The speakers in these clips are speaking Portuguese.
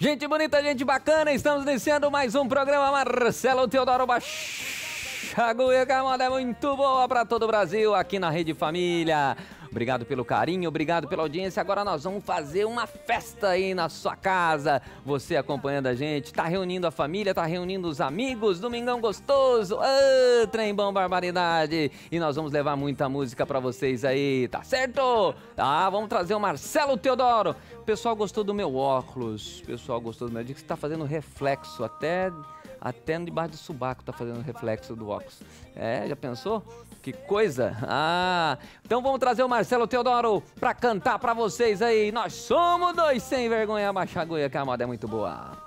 Gente bonita, gente bacana, estamos iniciando mais um programa Marcelo Teodoro Baixaguia, que a moda é muito boa para todo o Brasil, aqui na Rede Família. Obrigado pelo carinho, obrigado pela audiência. Agora nós vamos fazer uma festa aí na sua casa. Você acompanhando a gente, tá reunindo a família, tá reunindo os amigos. Domingão gostoso, trem bom, barbaridade. E nós vamos levar muita música pra vocês aí, tá certo? Vamos trazer o Marcelo Teodoro. O pessoal gostou do meu óculos, o pessoal gostou do meu... Diz que tá fazendo reflexo, até debaixo do sobaco tá fazendo reflexo do óculos. Já pensou? Que coisa! Então vamos trazer o Marcelo Teodoro pra cantar pra vocês aí. Nós somos dois sem vergonha, Baixaguia, que a moda é muito boa.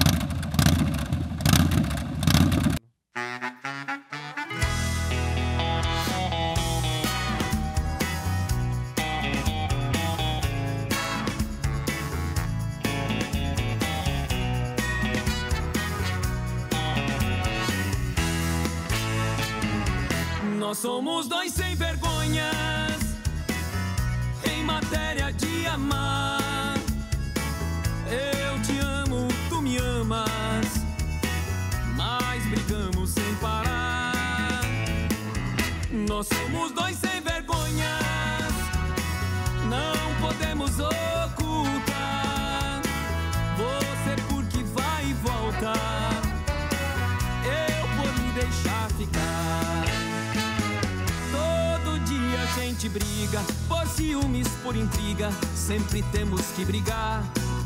Nós somos dois sem vergonhas em matéria de amar. Eu te amo, tu me amas, mas brigamos sem parar. Nós somos dois sem vergonhas, não podemos ocultar. Você porque vai e volta, eu vou me deixar ficar. A gente briga por ciúmes, por intriga, sempre temos que brigar.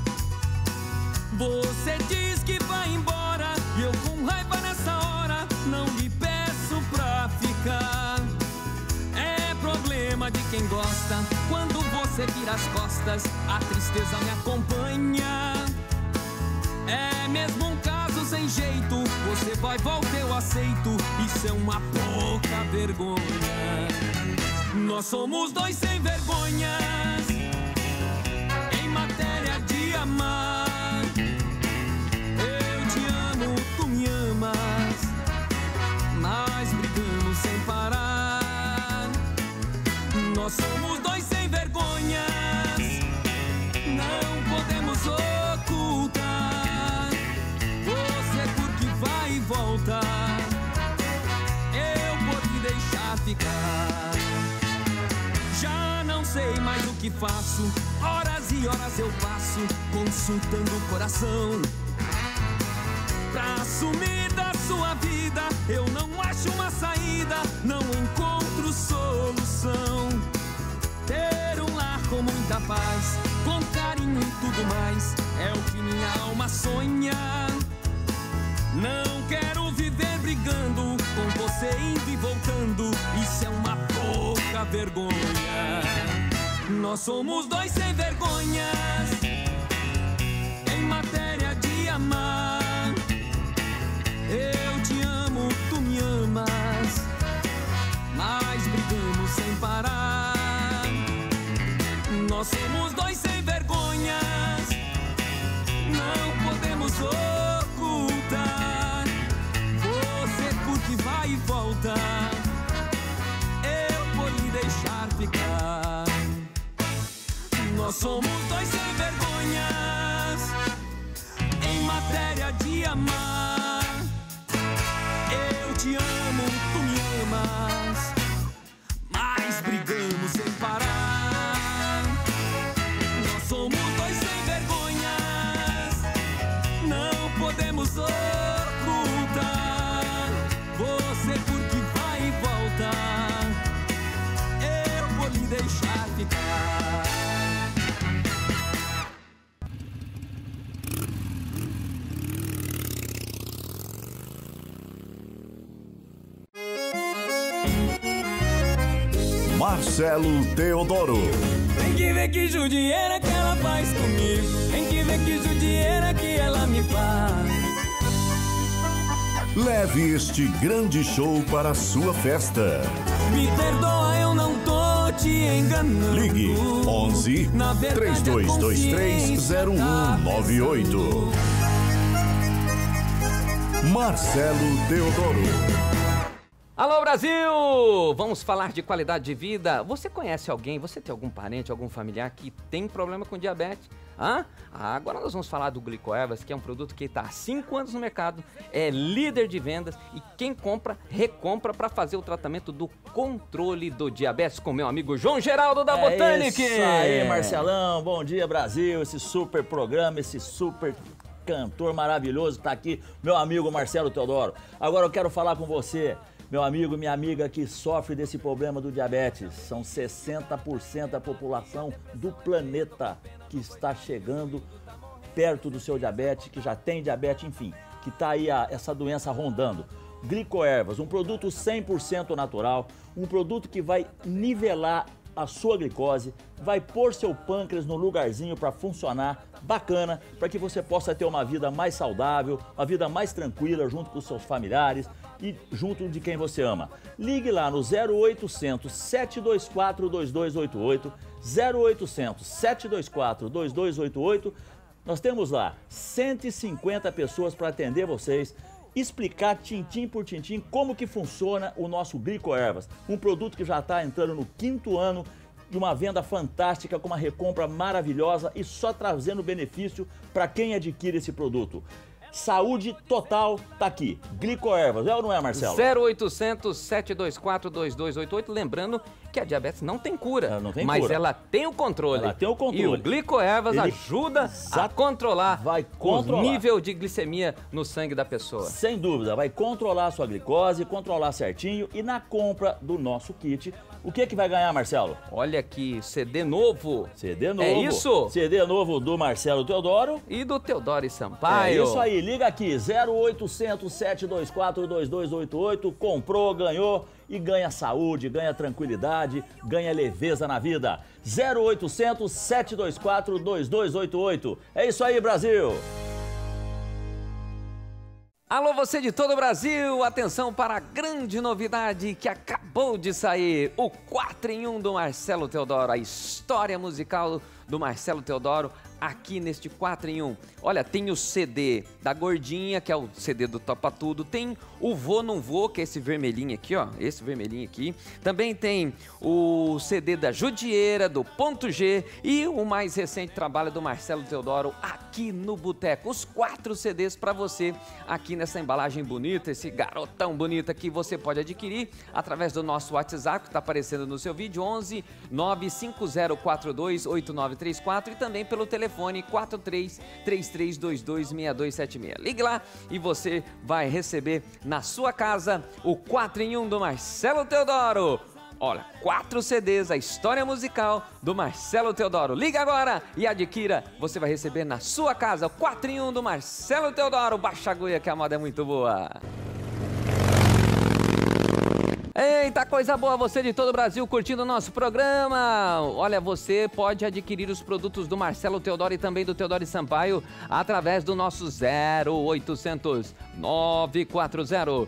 Você diz que vai embora e eu com raiva nessa hora não lhe peço pra ficar. É problema de quem gosta, quando você vira as costas, a tristeza me acompanha. É mesmo um caso sem jeito, você vai, volta, eu aceito. Isso é uma pouca vergonha. Nós somos dois sem vergonhas em matéria de amar. Eu te amo, tu me amas, mas brigamos sem parar. Nós somos dois sem vergonhas, não podemos ocultar. Você porque vai e volta, eu vou te deixar ficar. Já não sei mais o que faço, horas e horas eu passo consultando o coração. Pra sumir da sua vida, eu não acho uma saída, não encontro solução. Ter um lar com muita paz, com carinho e tudo mais, é o que minha alma sonha. Não quero viver brigando, com você indo e voltando, isso é uma pouca vergonha. Nós somos dois sem vergonhas em matéria de amar. Eu te amo, tu me amas, mas brigamos sem parar. Nós somos dois sem vergonhas, não podemos ocultar. Você porque vai e volta, eu vou lhe deixar ficar. Nós somos dois sem vergonhas em matéria de amar. Eu te amo, tu me amas, mas brigamos sem parar. Nós somos dois sem vergonhas, não podemos ocultar. Você porque vai e volta, eu vou lhe deixar ficar. Marcelo Teodoro. Tem que ver que judieira que ela faz comigo, tem que ver que judieira que ela me faz. Leve este grande show para a sua festa. Me perdoa, eu não tô te enganando. Ligue 11 3223 0198. Marcelo Teodoro. Alô, Brasil! Vamos falar de qualidade de vida. Você conhece alguém, você tem algum parente, algum familiar que tem problema com diabetes? Agora nós vamos falar do Glicoervas, que é um produto que está há 5 anos no mercado, é líder de vendas e quem compra, recompra para fazer o tratamento do controle do diabetes com meu amigo João Geraldo da Botânica. Isso aí, Marcelão. Bom dia, Brasil. Esse super programa, esse super cantor maravilhoso tá aqui, meu amigo Marcelo Teodoro. Agora eu quero falar com você, meu amigo, minha amiga que sofre desse problema do diabetes. São 60% da população do planeta que está chegando perto do seu diabetes, que já tem diabetes, enfim, que está aí essa doença rondando. Glicoervas, um produto 100% natural, um produto que vai nivelar a sua glicose, vai pôr seu pâncreas no lugarzinho para funcionar bacana, para que você possa ter uma vida mais saudável, uma vida mais tranquila junto com os seus familiares e junto de quem você ama. Ligue lá no 0800 724 2288, 0800 724 2288. Nós temos lá 150 pessoas para atender vocês, explicar tintim por tintim como que funciona o nosso Glicoervas, um produto que já está entrando no 5º ano de uma venda fantástica, com uma recompra maravilhosa e só trazendo benefício para quem adquire esse produto. Saúde total tá aqui. Glicoervas, é ou não é, Marcelo? 0800 724 2288. Lembrando que a diabetes não tem cura, Ela não tem mas cura. ela tem o controle. Ela tem o controle. E o Glicoervas Ele ajuda a controlar, vai controlar o nível de glicemia no sangue da pessoa. Sem dúvida, vai controlar a sua glicose, controlar certinho, e na compra do nosso kit, o que que vai ganhar, Marcelo? Olha aqui, CD novo. CD novo. É isso? CD novo do Marcelo Teodoro. E do Teodoro Sampaio. É isso aí, liga aqui, 0800 724 2288, comprou, ganhou e ganha saúde, ganha tranquilidade, ganha leveza na vida. 0800 724 2288. É isso aí, Brasil! Alô, você de todo o Brasil, atenção para a grande novidade que acabou de sair, o 4 em 1 do Marcelo Teodoro, a história musical do Marcelo Teodoro aqui neste 4 em 1. Olha, tem o CD da Gordinha, que é o CD do Topa Tudo, tem o Vou Não Vou, que é esse vermelhinho aqui, ó, esse vermelhinho aqui. Também tem o CD da Judieira, do Ponto G e o mais recente trabalho do Marcelo Teodoro aqui no Boteco. Os 4 CDs para você aqui nessa embalagem bonita, esse garotão bonito aqui, você pode adquirir através do nosso WhatsApp, que está aparecendo no seu vídeo, 11 95042 8934, e também pelo telefone 43 3322 6276. Ligue lá e você vai receber na sua casa o 4 em 1 do Marcelo Teodoro. Olha, 4 CDs, a história musical do Marcelo Teodoro. Liga agora e adquira. Você vai receber na sua casa o 4 em 1 do Marcelo Teodoro. Baixa a agulha que a moda é muito boa. Eita, coisa boa, você de todo o Brasil curtindo o nosso programa. Olha, você pode adquirir os produtos do Marcelo Teodoro e também do Teodoro Sampaio através do nosso 0800 940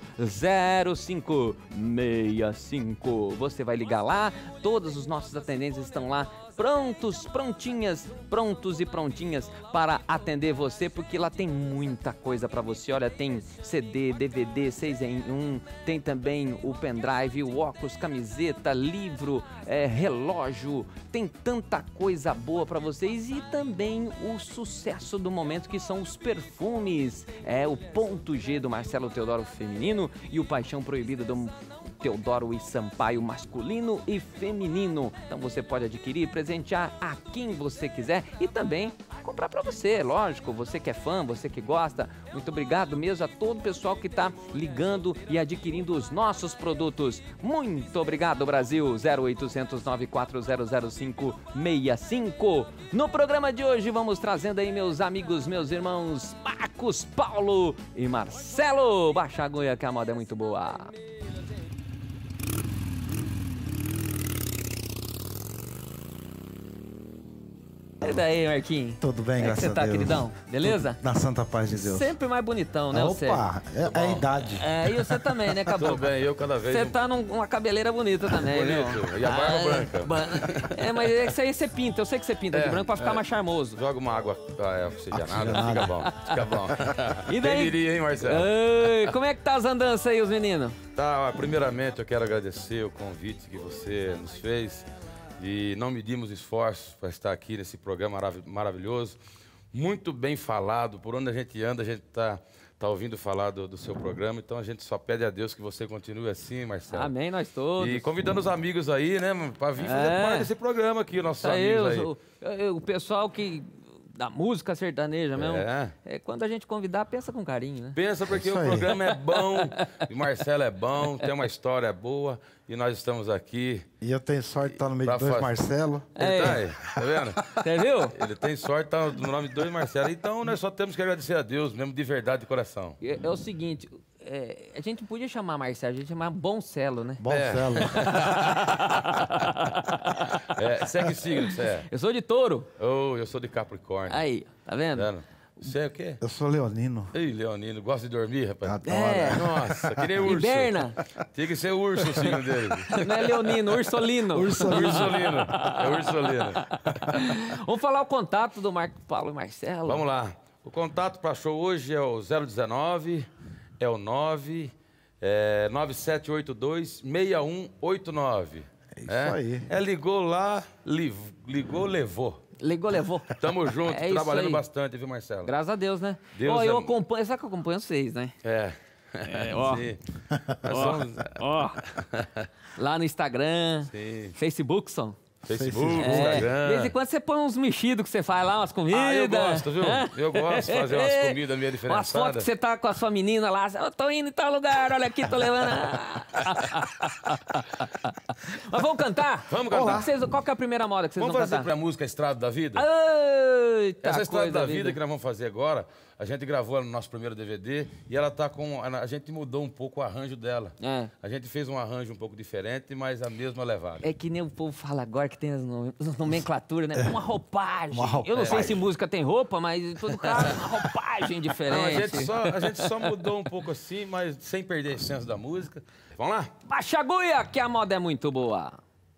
0565. Você vai ligar lá, todos os nossos atendentes estão lá prontos, prontinhas, prontos e prontinhas para atender você, porque lá tem muita coisa para você. Olha, tem CD, DVD, 6 em 1, tem também o pendrive, o óculos, camiseta, livro, relógio, tem tanta coisa boa para vocês, e também o sucesso do momento, que são os perfumes, o Ponto G do Marcelo Teodoro feminino e o Paixão Proibida do Teodoro e Sampaio masculino e feminino. Então você pode adquirir, presentear a quem você quiser e também comprar para você, lógico, você que é fã, você que gosta. Muito obrigado mesmo a todo o pessoal que está ligando e adquirindo os nossos produtos. Muito obrigado, Brasil. 0800 940 0565. No programa de hoje vamos trazendo aí meus amigos, meus irmãos Marcos, Paulo e Marcelo. Baixa a agulha que a moda é muito boa. E daí, Marquinhos? Tudo bem, graças a Deus. Como você tá, queridão? Beleza? Na santa paz de Deus. Sempre mais bonitão, né, você? Opa, é a idade. E você também, né, Caboclo? Tudo bem, eu cada vez... Você tá numa cabeleira bonita também, bonito. viu? E a barba branca. Mas isso aí você pinta, eu sei que você pinta de branco pra ficar mais charmoso. Joga uma água oxigenada, fica bom, fica bom. E daí? Quem diria, hein, Marcelo? Como é que tá as andanças aí, os meninos? Tá, primeiramente eu quero agradecer o convite que você nos fez. E não medimos esforços para estar aqui nesse programa maravilhoso. Muito bem falado, por onde a gente anda, a gente tá ouvindo falar do seu programa. Então a gente só pede a Deus que você continue assim, Marcelo. Amém, nós todos. E convidando os amigos aí, né, para vir fazer parte desse programa aqui, nossos amigos aí. O pessoal da música sertaneja mesmo. Quando a gente convidar, pensa com carinho, né? Pensa, porque o programa é bom, e o Marcelo é bom, tem uma história boa, e nós estamos aqui. E eu tenho sorte de estar no meio de dois Marcelo. Ele tá aí, tá vendo? Você viu? Ele tem sorte de estar no nome de dois Marcelo. Então nós só temos que agradecer a Deus, mesmo de verdade, de coração. É o seguinte, a gente podia chamar Marcelo, a gente chamava Boncelo, né? Boncelo. Você é que signo você é? Eu sou de touro. Eu sou de Capricórnio. Aí, tá vendo? Você é o quê? Eu sou leonino. Ei, leonino, gosta de dormir, rapaz? Adoro. Nossa, que nem urso. Hiberna. Tinha que ser urso o signo dele. Não é leonino, ursolino. Ursolino. É ursolino. Vamos falar o contato do Marco Paulo e Marcelo. Vamos lá. O contato para show hoje é o 019, é o 9782-6189. É isso aí. Ligou lá, ligou, levou. Ligou, levou. Tamo junto, É isso trabalhando aí. Bastante, viu, Marcelo? Graças a Deus, né? Deus eu é- acompanho, sabe que eu acompanho vocês, né? Ó. Sim. Nós somos- Ó. Lá no Instagram, Sim. Facebook, são. Facebook, De Instagram. vez em quando você põe uns mexidos que você faz lá, umas comidas. Eu gosto, viu? Eu gosto de fazer umas comidas meio Umas diferenciadas. fotos que você tá com a sua menina lá, eu tô indo em tal lugar, olha aqui, tô levando. Mas vamos cantar? Vamos cantar. Qual que é a primeira moda que vocês Vamos vão fazer cantar? pra música Estrada da Vida? Eita, Essa Estrada coisa da vida que nós vamos fazer agora, a gente gravou no nosso primeiro DVD e ela tá com... A gente mudou um pouco o arranjo dela. É. A gente fez um arranjo um pouco diferente, mas a mesma levada. É que nem o povo fala agora que tem as nomenclaturas, né? Uma roupagem. Uma roupagem. Eu não sei se música tem roupa, mas em todo caso, uma roupagem Não, diferente. a gente só mudou um pouco assim, mas sem perder a essência da música. Vamos lá? Baixa a agulha, que a moda é muito boa.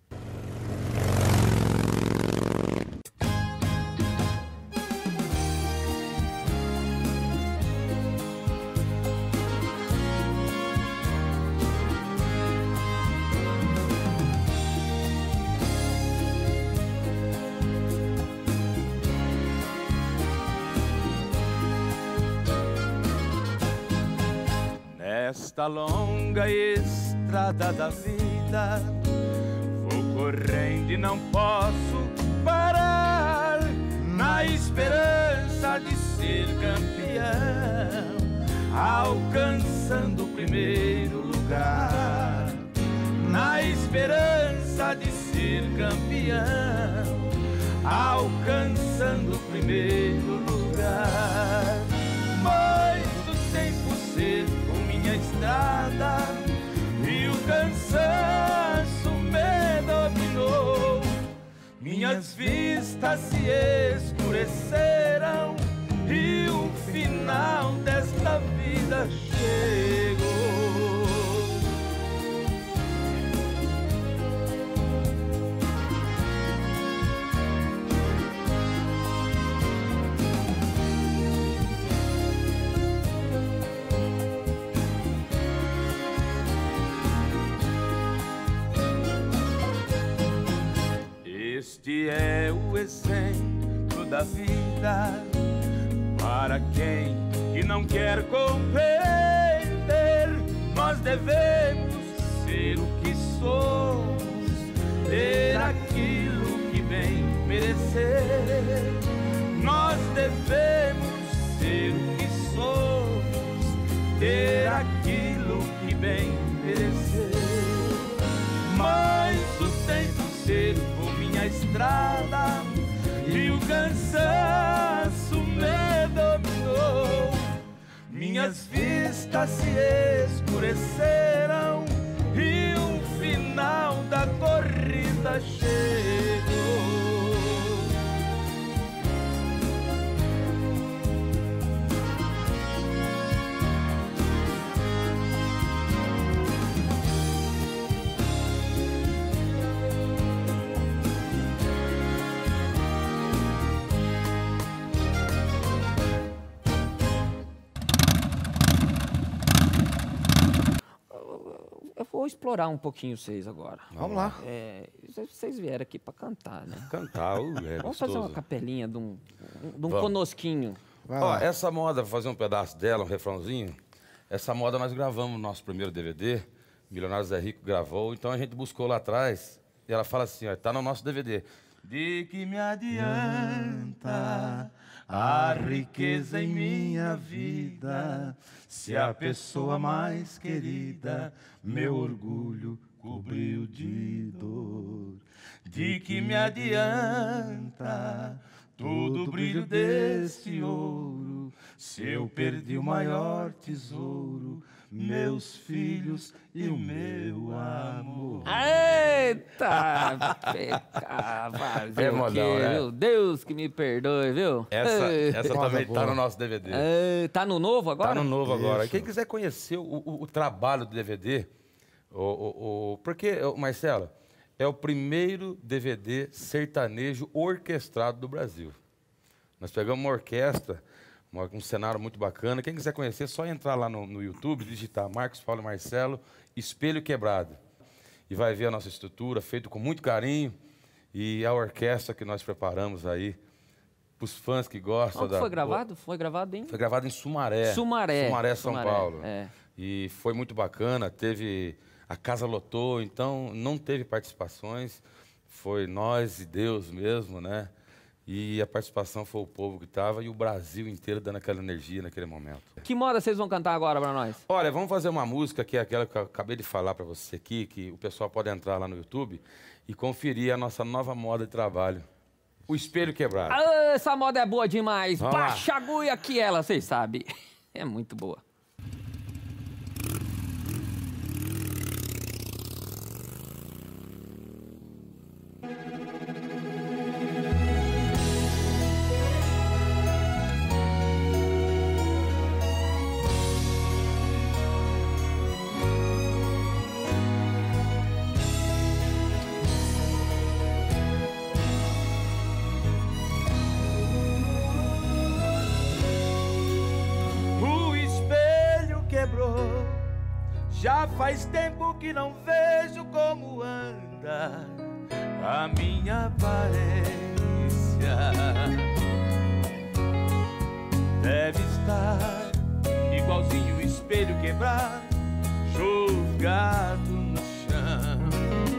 Nesta longa estrada da vida, vou correndo e não posso parar, na esperança de ser campeão, alcançando o primeiro lugar. Na esperança de ser campeão, alcançando o primeiro lugar. Muito tempo cerco minha estrada e o cansaço me dominou. Minhas vistas se escureceram e o final desta vida chegou. Este é o exemplo da vida para quem que não quer compreender. Nós devemos ser o que somos, ter aquilo que bem merecer. Nós devemos ser o que somos, ter aquilo que bem merecer. Mas o tempo cercou minha estrada e o cansaço me dominou. Minhas vistas se escureceram e o final da corrida chegou. Eu vou explorar um pouquinho vocês agora. Vamos lá. Vocês vieram aqui pra cantar, né? Cantar, Vamos fazer uma capelinha de um conosquinho. Ó, essa moda, vou fazer um pedaço dela, um refrãozinho. Essa moda nós gravamos no nosso primeiro DVD. Milionários é Rico gravou. Então a gente buscou lá atrás. E ela fala assim, ó, tá no nosso DVD. De que me adianta a riqueza em minha vida, se a pessoa mais querida meu orgulho cobriu de dor. De que me adianta todo o brilho desse ouro, se eu perdi o maior tesouro, meus filhos e o meu amor. Eita! Fazer o quê, né? viu? Deus que me perdoe, viu? Essa também tá no nosso DVD. Tá no novo agora? Tá no novo agora. Isso. Quem quiser conhecer o trabalho do DVD, porque, Marcelo, é o primeiro DVD sertanejo orquestrado do Brasil. Nós pegamos uma orquestra, um cenário muito bacana. Quem quiser conhecer, é só entrar lá no YouTube, digitar Marcos Paulo Marcelo, Espelho Quebrado. E vai ver a nossa estrutura, feito com muito carinho. E a orquestra que nós preparamos aí, para os fãs que gostam. Onde foi gravado? Foi gravado em? Foi gravado em Sumaré. Sumaré, São Paulo. É. E foi muito bacana, a casa lotou, então não teve participações. Foi nós e Deus mesmo, né? E a participação foi o povo que estava e o Brasil inteiro dando aquela energia naquele momento. Que moda vocês vão cantar agora pra nós? Olha, vamos fazer uma música que é aquela que eu acabei de falar para você aqui, que o pessoal pode entrar lá no YouTube e conferir a nossa nova moda de trabalho. O Espelho Quebrado. Ah, essa moda é boa demais. Vamos lá. Baixa a agulha aqui ela, vocês sabem. É muito boa. Já faz tempo que não vejo como anda a minha aparência. Deve estar igualzinho o espelho quebrado, jogado no chão.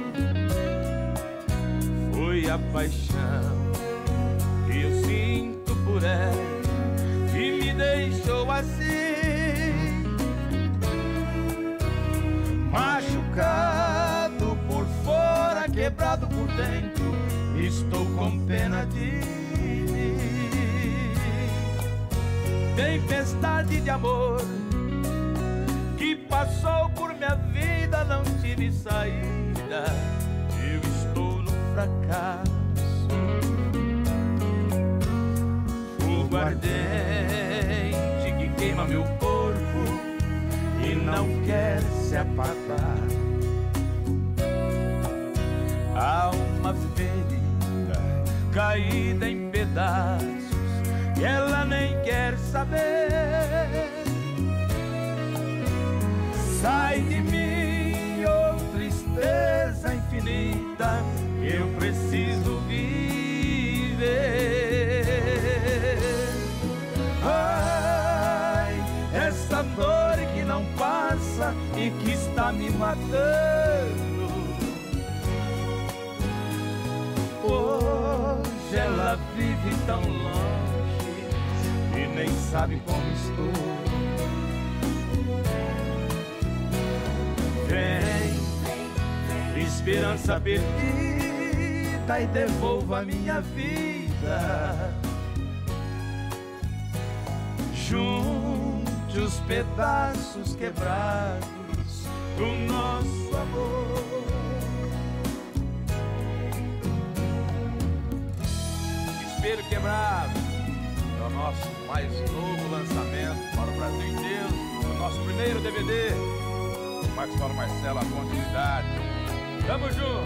Foi a paixão que eu sinto por ela que me deixou assim, machucado por fora, quebrado por dentro. Estou com pena de mim. Tempestade de amor que passou por minha vida, não tive saída. Eu estou no fracasso. Fogo ardente que queima meu corpo e não quer se apagar. Alma ferida, caída em pedaços, e ela nem quer saber. Sai de mim, oh tristeza infinita, eu preciso viver. Ai, essa dor que não passa e que está me matando. Hoje ela vive tão longe e nem sabe como estou. Vem, esperança perdida, e devolva a minha vida. Junte os pedaços quebrados do nosso amor. Espelho Quebrado é o nosso mais novo lançamento para o Brasil inteiro, o nosso primeiro DVD. Marcos Paulo Marcelo, a continuidade. Tamo junto!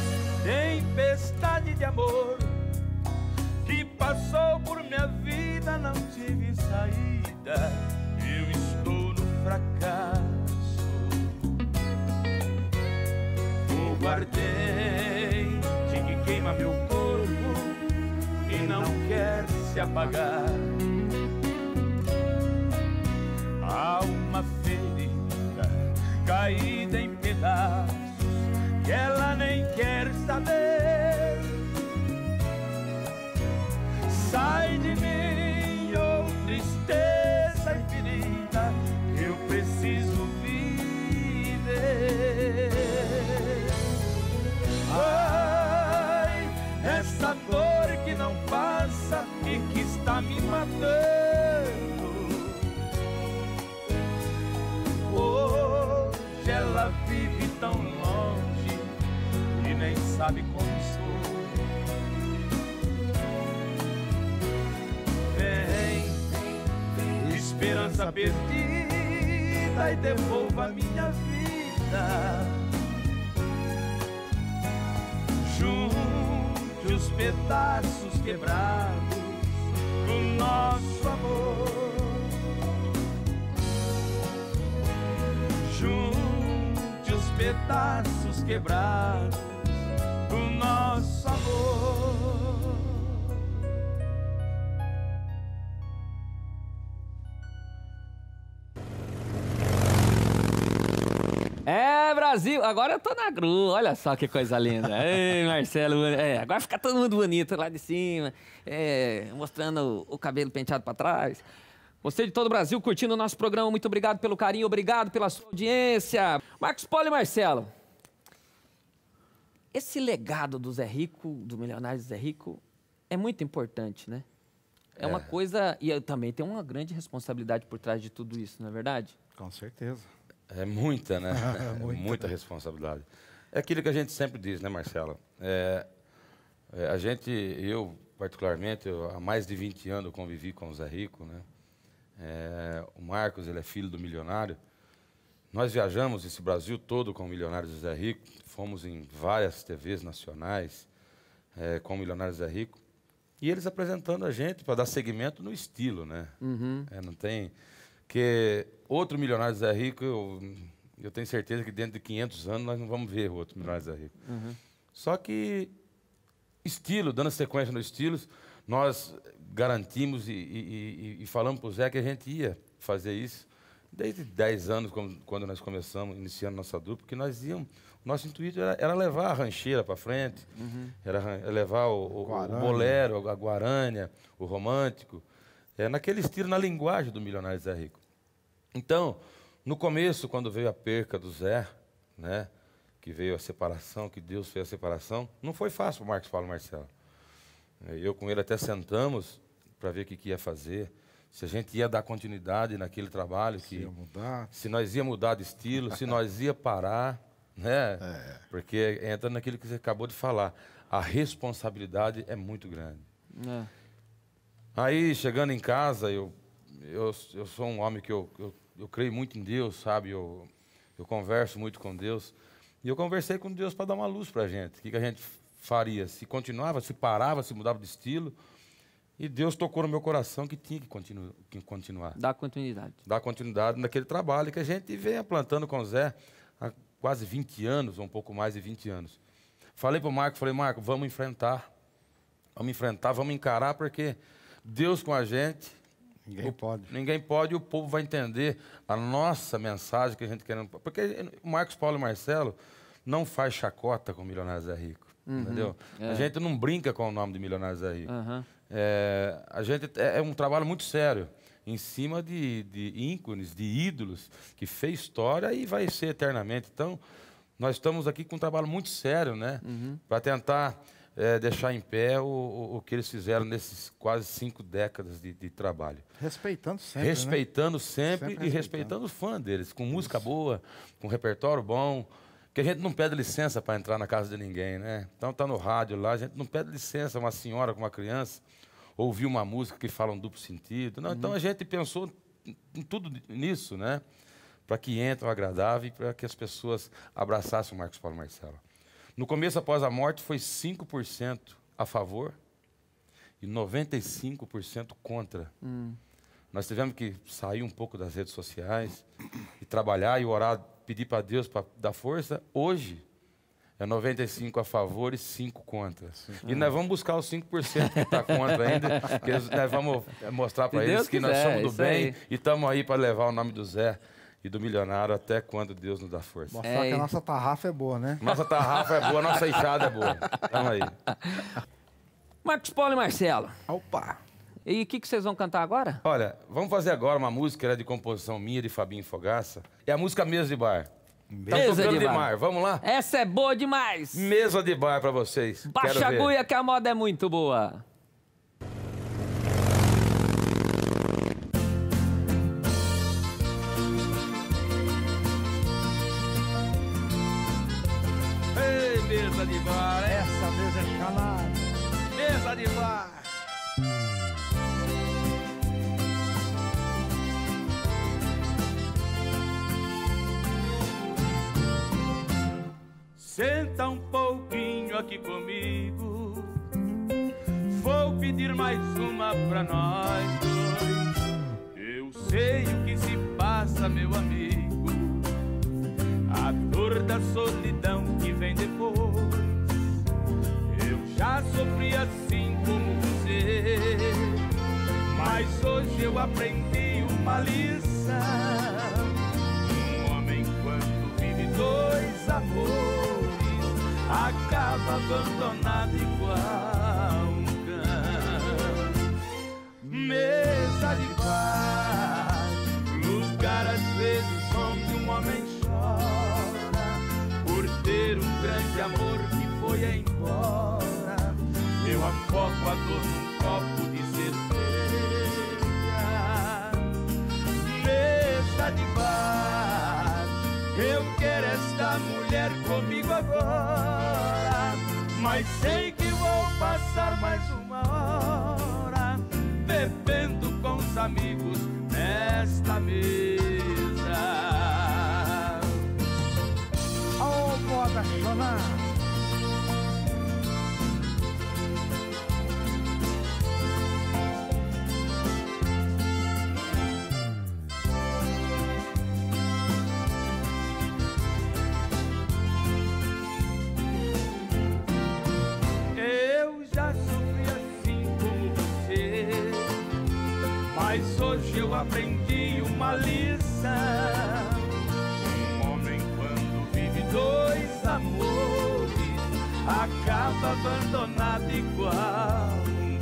Tempestade de amor que passou por minha vida, já não tive saída, eu estou no fracasso. Fogo ardente que queima meu corpo e não quer se apagar. Alma ferida, caída em pedaços, que ela nem quer saber. Sai de mim, oh tristeza infinita, eu preciso viver. Ai, essa dor que não passa e que está me matando. Hoje ela vive tão longe e nem sabe como sou. Vem, esperança perdida, e devolva a minha vida. Junte os pedaços quebrados do nosso amor. Junte os pedaços quebrados do nosso amor. É, Brasil, agora eu tô na grua, olha só que coisa linda. Ei, Marcelo, agora fica todo mundo bonito lá de cima, mostrando o cabelo penteado pra trás. Você de todo o Brasil curtindo o nosso programa, muito obrigado pelo carinho, obrigado pela sua audiência. Marcos Paulo e Marcelo, esse legado do Zé Rico, do milionário Zé Rico, é muito importante, né? É uma coisa, e também tem uma grande responsabilidade por trás de tudo isso, não é verdade? Com certeza. É muita, né? Muita responsabilidade. É aquilo que a gente sempre diz, né, Marcelo? A gente, eu particularmente, há mais de 20 anos eu convivi com o Zé Rico, né? O Marcos, ele é filho do milionário. Nós viajamos esse Brasil todo com o milionário Zé Rico, fomos em várias TVs nacionais com o milionário Zé Rico, e eles apresentando a gente para dar seguimento no estilo, né? Não tem... Porque outro milionário Zé Rico, eu tenho certeza que dentro de 500 anos nós não vamos ver o outro milionário Zé Rico. Só que estilo, dando sequência nos estilos, nós garantimos e falamos para o Zé que a gente ia fazer isso desde 10 anos, quando nós começamos, iniciando nossa dupla, porque nós íamos, nosso intuito era levar a rancheira para frente, era levar o bolero, a guarânia, o romântico, naquele estilo, na linguagem do milionário Zé Rico. Então, no começo, quando veio a perca do Zé, né, que veio a separação, que Deus fez a separação, não foi fácil para o Marcos Paulo e Marcelo. Eu com ele até sentamos para ver o que ia fazer, se a gente ia dar continuidade naquele trabalho, se nós ia mudar de estilo, se nós ia parar, né? Porque entra naquilo que você acabou de falar, a responsabilidade é muito grande. Aí, chegando em casa, eu sou um homem que eu creio muito em Deus, sabe? Eu converso muito com Deus. E eu conversei com Deus para dar uma luz para a gente. O que a gente faria? Se continuava, se parava, se mudava de estilo. E Deus tocou no meu coração que tinha que continuar. Dar continuidade. Dar continuidade naquele trabalho que a gente vem plantando com o Zé há quase 20 anos, ou um pouco mais de 20 anos. Falei para o Marco, Marco, vamos enfrentar. Vamos enfrentar, vamos encarar, porque Deus com a gente... Ninguém pode, e o povo vai entender a nossa mensagem que a gente quer. Porque o Marcos Paulo e Marcelo não faz chacota com o milionário Zé Rico, entendeu? A gente não brinca com o nome de milionário Zé Rico. A gente é um trabalho muito sério, em cima de ícones, de ídolos, que fez história e vai ser eternamente. Então, nós estamos aqui com um trabalho muito sério, né? Para tentar... deixar em pé o que eles fizeram nesses quase 5 décadas de trabalho. Respeitando sempre, Respeitando sempre e respeitando o fã deles, com música boa, com repertório bom, que a gente não pede licença para entrar na casa de ninguém, né? Então tá no rádio lá, a gente não pede licença, uma senhora com uma criança, ouvir uma música que fala um duplo sentido. Não, então a gente pensou em tudo nisso, né? Para que entre o agradável e para que as pessoas abraçassem o Marcos Paulo e Marcelo. No começo, após a morte, foi 5% a favor e 95% contra. Nós tivemos que sair um pouco das redes sociais e trabalhar e orar, pedir para Deus para dar força. Hoje é 95 a favor e 5 contra. E nós vamos buscar os 5% que está contra ainda, porque nós vamos mostrar para eles que nós somos do bem e estamos aí para levar o nome do Zé e do milionário até quando Deus nos dá força. Mostrar que a nossa tarrafa é boa, né? Nossa tarrafa é boa, nossa enxada é boa. Tamo aí. Marcos Paulo e Marcelo. Opa! E o que vocês vão cantar agora? Olha, vamos fazer agora uma música, era de composição minha, de Fabinho Fogaça. É a música Mesa de Bar. Mesa de Bar. Vamos lá? Essa é boa demais. Mesa de Bar pra vocês. Baixa a agulha que a moda é muito boa. Ei, mesa de bar, Essa mesa é calada. mesa de bar. Senta um pouquinho aqui comigo. Vou pedir mais uma pra nós dois. Eu sei o que se passa, meu amigo. A dor da solidão que vem depois. Eu já sofri assim como você, mas hoje eu aprendi uma lição. Um homem quando vive dois amores acaba abandonado igual um cão. Mesa de bar, lugar às vezes onde um homem chora por ter um grande amor que foi embora. Eu afogo a dor num copo de cerveja. Mesa de bar, eu quero esta mulher comigo agora, mas sei que vou passar mais uma hora bebendo com os amigos nesta mesa. Ô, moda chona! Mas hoje eu aprendi uma lição. Um homem quando vive dois amores acaba abandonado igual um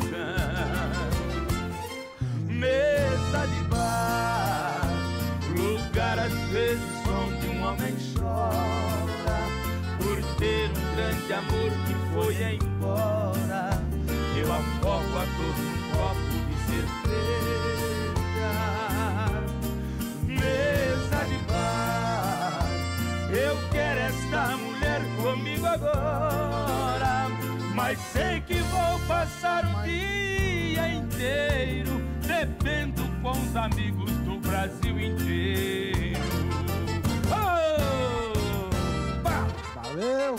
cão. Mesa de bar, lugar às vezes onde um homem chora por ter um grande amor que foi embora. Eu afogo a dor num copo de cerveja. Mesa de bar, eu quero esta mulher comigo agora, mas sei que vou passar o dia inteiro bebendo com os amigos do Brasil inteiro. Oh! Valeu!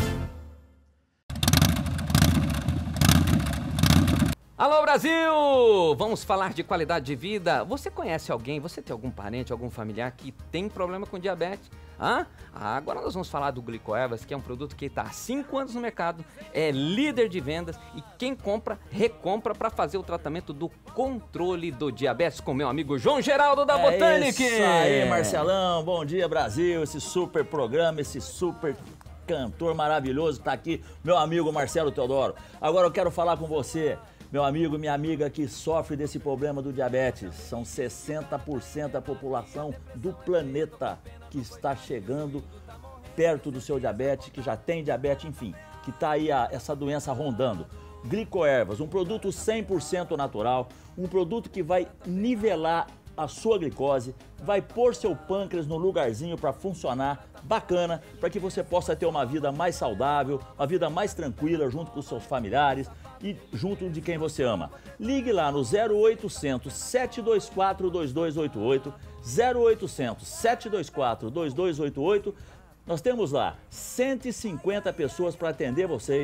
Alô, Brasil! Vamos falar de qualidade de vida. Você conhece alguém, você tem algum parente, algum familiar que tem problema com diabetes? Agora nós vamos falar do Glicoervas, que é um produto que está há 5 anos no mercado, é líder de vendas e quem compra, recompra para fazer o tratamento do controle do diabetes com meu amigo João Geraldo da Botânica. Isso aí, Marcelão. Bom dia, Brasil. Esse super programa, esse super cantor maravilhoso que tá aqui, meu amigo Marcelo Teodoro. Agora eu quero falar com você, meu amigo, minha amiga que sofre desse problema do diabetes. São 60% da população do planeta que está chegando perto do seu diabetes, que já tem diabetes, enfim, que está aí essa doença rondando. Glicoervas, um produto 100% natural, um produto que vai nivelar a sua glicose, vai pôr seu pâncreas no lugarzinho para funcionar bacana, para que você possa ter uma vida mais saudável, uma vida mais tranquila junto com os seus familiares e junto de quem você ama. Ligue lá no 0800 724 2288, 0800 724 2288. Nós temos lá 150 pessoas para atender vocês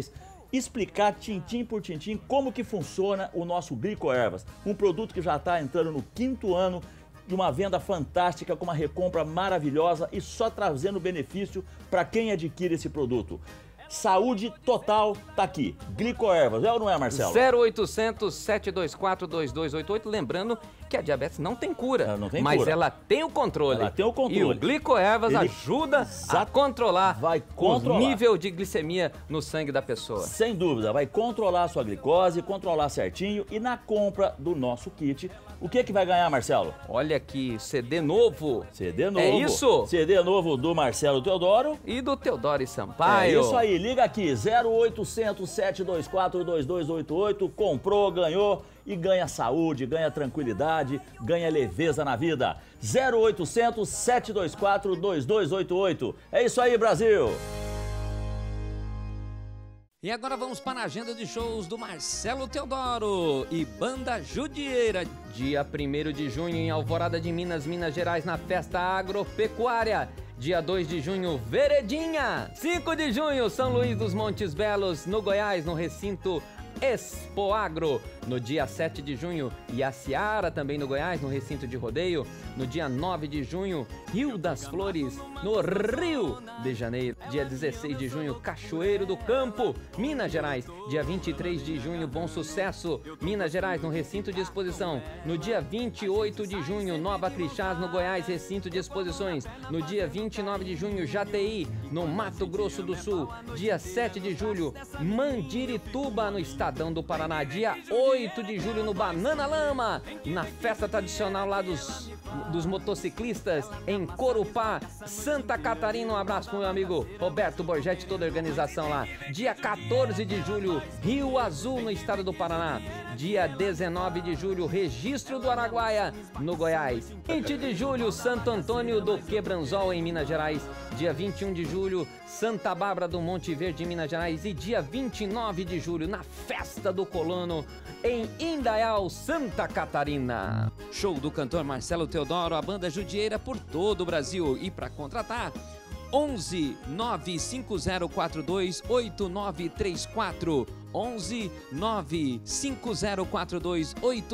explicar tintim por tintim como que funciona o nosso Glicoervas, um produto que já está entrando no 5º ano de uma venda fantástica, com uma recompra maravilhosa e só trazendo benefício para quem adquire esse produto. Saúde total tá aqui. Glicoervas, é ou não é, Marcelo? 0800 724 2288. Lembrando que a diabetes não tem cura, Ela não tem mas cura. ela tem o controle. Ela tem o controle. E o Glicoervas Ele ajuda a controlar, vai controlar o nível de glicemia no sangue da pessoa. Sem dúvida, vai controlar a sua glicose, controlar certinho, e na compra do nosso kit, o que vai ganhar, Marcelo? Olha aqui, CD novo. CD novo. É isso? CD novo do Marcelo Teodoro. E do Teodoro Sampaio. É isso aí, liga aqui, 0800 724 2288, comprou, ganhou e ganha saúde, ganha tranquilidade, ganha leveza na vida. 0800 724 2288. É isso aí, Brasil! E agora vamos para a agenda de shows do Marcelo Teodoro e Banda Judieira. Dia 1º de junho em Alvorada de Minas, Minas Gerais, na Festa Agropecuária. Dia 2 de junho, Veredinha. 5 de junho, São Luís dos Montes Belos, no Goiás, no recinto Expoagro. No dia 7 de junho, Iaciara, também no Goiás, no recinto de rodeio. No dia 9 de junho, Rio das Flores, no Rio de Janeiro. Dia 16 de junho, Cachoeiro do Campo, Minas Gerais. Dia 23 de junho, Bom Sucesso, Minas Gerais, no recinto de exposição. No dia 28 de junho, Nova Crixás, no Goiás, recinto de exposições. No dia 29 de junho, Jataí, no Mato Grosso do Sul. Dia 7 de julho, Mandirituba, no Estadão do Paraná. Dia 8 de julho, no Banana Lama, na festa tradicional lá dos motociclistas em Corupá, Santa Catarina. Um abraço pro meu amigo Roberto Borgetti, toda a organização lá. Dia 14 de julho, Rio Azul, no estado do Paraná. Dia 19 de julho, Registro do Araguaia, no Goiás. 20 de julho, Santo Antônio do Quebranzol, em Minas Gerais. Dia 21 de julho, Santa Bárbara do Monte Verde, em Minas Gerais. E dia 29 de julho, na Festa do Colono, em Indaial, Santa Catarina. Show do cantor Marcelo Teodoro, a Banda Judieira, por todo o Brasil. E para contratar, 11 95042 8934. 11 95042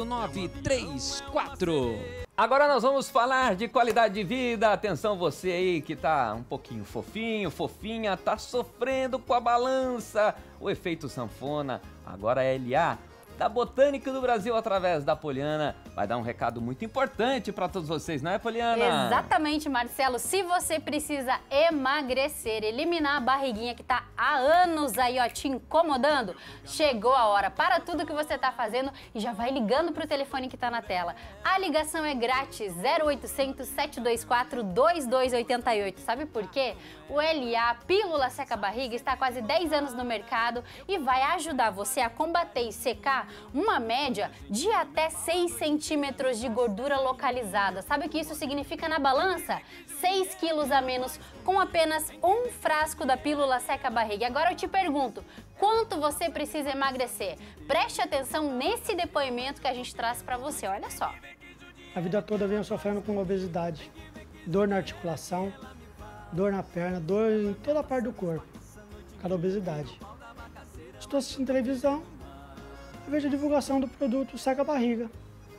8934. Agora nós vamos falar de qualidade de vida. Atenção você aí que tá um pouquinho fofinho, fofinha, tá sofrendo com a balança. O efeito sanfona, agora é LA, da Botânica do Brasil, através da Poliana, vai dar um recado muito importante para todos vocês, não é, Poliana? Exatamente, Marcelo. Se você precisa emagrecer, eliminar a barriguinha que tá há anos aí, ó, te incomodando, chegou a hora. Para tudo que você tá fazendo e já vai ligando pro telefone que tá na tela. A ligação é grátis, 0800 724 2288. Sabe por quê? O LA, Pílula Seca Barriga, está há quase 10 anos no mercado e vai ajudar você a combater e secar uma média de até 6 centímetros de gordura localizada. Sabe o que isso significa na balança? 6 quilos a menos com apenas um frasco da Pílula Seca Barriga. E agora eu te pergunto, quanto você precisa emagrecer? Preste atenção nesse depoimento que a gente traz para você, olha só. A vida toda eu venho sofrendo com obesidade, dor na articulação, dor na perna, dor em toda a parte do corpo, por causa da obesidade. Estou assistindo televisão, eu vejo a divulgação do produto Seca Barriga.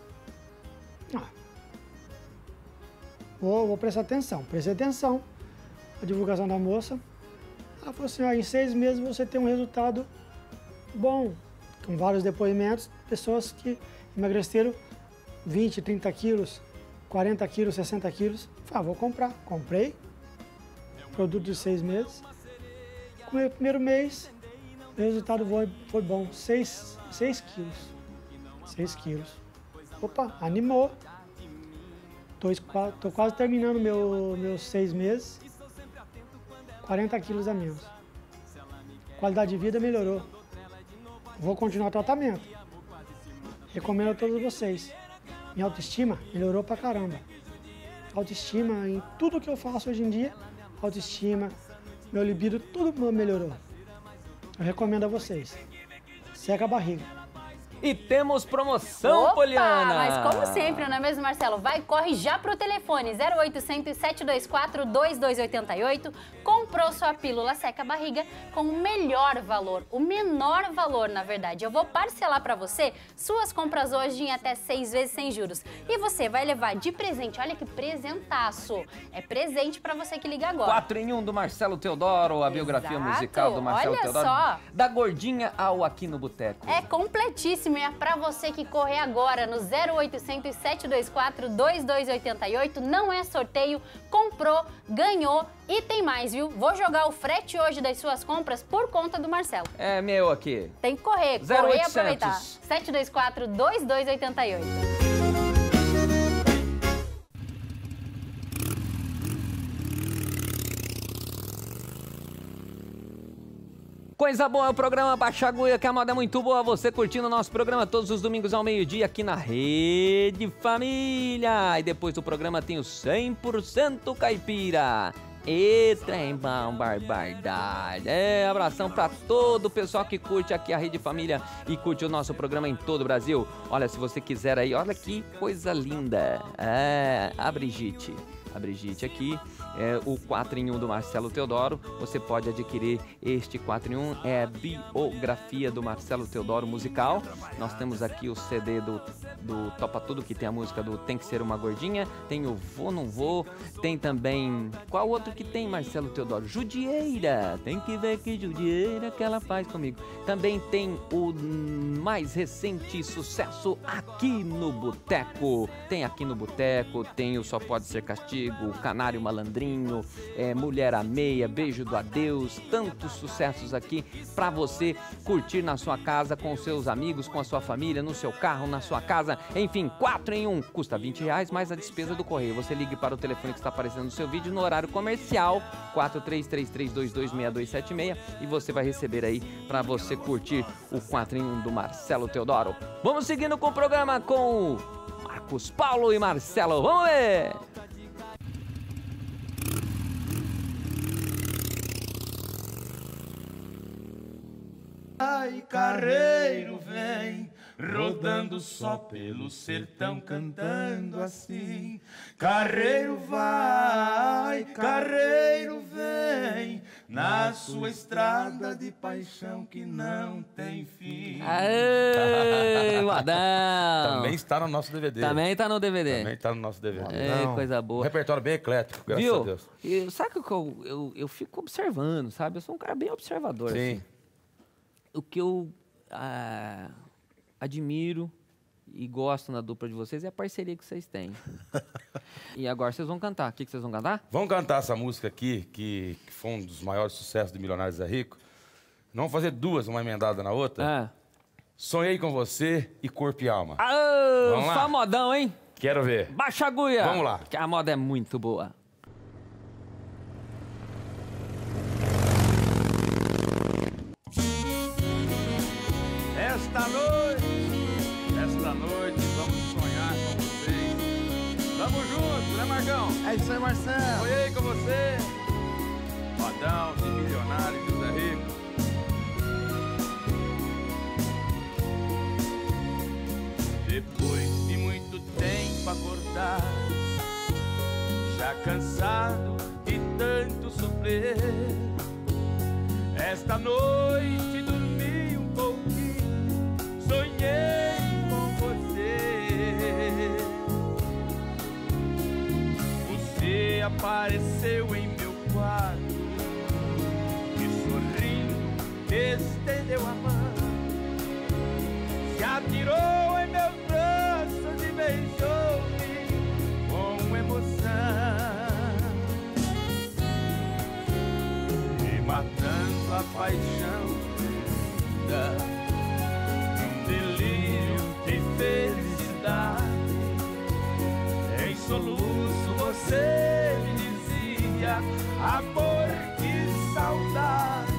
Vou prestar atenção. Prestei atenção na divulgação da moça. Ela falou assim, em 6 meses você tem um resultado bom, com vários depoimentos, pessoas que emagreceram 20, 30 quilos, 40 quilos, 60 quilos. Falei, vou comprar. Comprei, produto de 6 meses. Com o primeiro mês, o resultado foi bom, 6 quilos. 6 quilos. Opa, animou. Tô quase terminando meus 6 meses. 40 quilos a menos. Qualidade de vida melhorou. Vou continuar o tratamento. Recomendo a todos vocês. Minha autoestima melhorou pra caramba. Autoestima em tudo que eu faço hoje em dia. Autoestima, meu libido, tudo melhorou. Eu recomendo a vocês. Seca a Barriga. E temos promoção, Poliana! Mas como sempre, não é mesmo, Marcelo? Vai, corre já pro telefone 0800 724 2288. Comprou sua pílula seca barriga com o melhor valor, o menor valor, na verdade. Eu vou parcelar pra você suas compras hoje em até 6 vezes sem juros. E você vai levar de presente, olha que presentaço. É presente pra você que liga agora. 4 em 1 do Marcelo Teodoro, a biografia musical do Marcelo olha Teodoro. Só. Da gordinha ao Aqui no Boteco. É completíssimo e é pra você que correr agora no 0800 724 2288. Não é sorteio, comprou, ganhou e tem mais, viu? Vou jogar o frete hoje das suas compras por conta do Marcelo. É meu aqui. Tem que correr, 0800. correr e aproveitar. 724 2288. Coisa boa, é o programa Baixa Agulha, que a moda é muito boa. Você curtindo o nosso programa todos os domingos ao meio-dia aqui na Rede Família. E depois do programa tem o 100% Caipira. E trem bom, barbardade. Abração pra todo o pessoal que curte aqui a Rede Família e curte o nosso programa em todo o Brasil. Olha, se você quiser aí, olha que coisa linda. A Brigitte aqui, o 4 em 1 do Marcelo Teodoro. Você pode adquirir este 4 em 1, é a biografia do Marcelo Teodoro musical. Nós temos aqui o CD do Topa Tudo, que tem a música do Tem Que Ser Uma Gordinha, tem o Vou Não Vou, tem também, qual outro que tem, Marcelo Teodoro? Judieira, tem que ver que judieira que ela faz comigo. Também tem o mais recente sucesso, Aqui no Boteco. Tem Aqui no Boteco, tem o Só Pode Ser Castigo, o Canário Malandrinho, Mulher à Meia, Beijo do Adeus, tantos sucessos aqui pra você curtir na sua casa, com seus amigos, com a sua família, no seu carro, na sua casa, enfim, 4 em 1, custa R$20 mais a despesa do correio. Você ligue para o telefone que está aparecendo no seu vídeo no horário comercial, 4333226276, e você vai receber aí pra você curtir o 4 em 1 do Marcelo Teodoro. Vamos seguindo com o programa com Marcos Paulo e Marcelo, vamos ver! Ai, carreiro vem, rodando só pelo sertão, cantando assim. Carreiro vai, carreiro vem, na sua estrada de paixão que não tem fim. Aê, Adão! Também está no nosso DVD. Também está no DVD. Também está no nosso DVD. Coisa boa. Um repertório bem eclético, graças Viu? a Deus. E sabe o que eu fico observando, sabe? Eu sou um cara bem observador. Sim. Assim. O que eu admiro e gosto na dupla de vocês é a parceria que vocês têm. E agora vocês vão cantar. O que vocês vão cantar? Vamos cantar essa música aqui, que foi um dos maiores sucessos do Milionários Zé Rico. Vamos fazer duas, uma emendada na outra. Sonhei com você e Corpo e Alma. Vamos lá? Só modão, hein? Quero ver. Baixa a agulha. Vamos lá. Que a moda é muito boa. Esta noite vamos sonhar com vocês. Tamo junto, né, Marcão? É isso aí, Marcelo. Sonhei com você, modão de milionário de Zé Rico. Depois de muito tempo acordar, já cansado de tanto sofrer, esta noite dormi um pouquinho, sonhei com você. Você apareceu em meu quarto e sorrindo estendeu a mão, se atirou em meus braços e beijou-me com emoção, e matando a paixão num delírio de felicidade, em soluço você me dizia: amor, que saudade.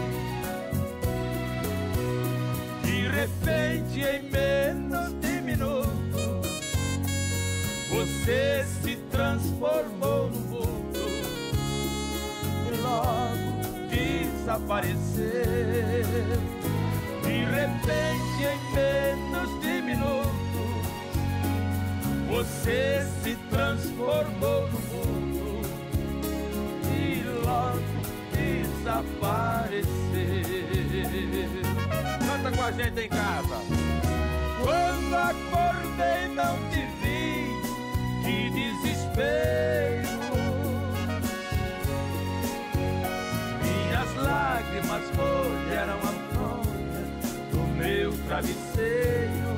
De repente, em menos de minuto, você se transformou no mundo e logo desapareceu. De repente, em menos você se transformou no mundo e logo desapareceu. Canta com a gente em casa. Quando acordei não te vi, que desespero. Minhas lágrimas molharam a fronha do meu travesseiro.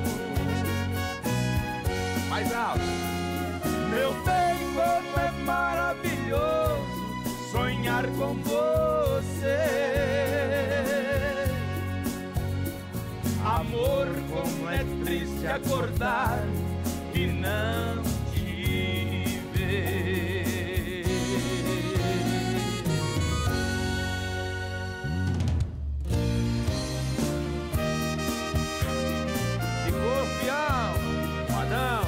Mais alto. Meu bem, como é maravilhoso sonhar com você. Amor, como é triste acordar e não te ver. Ficou fião, Adão.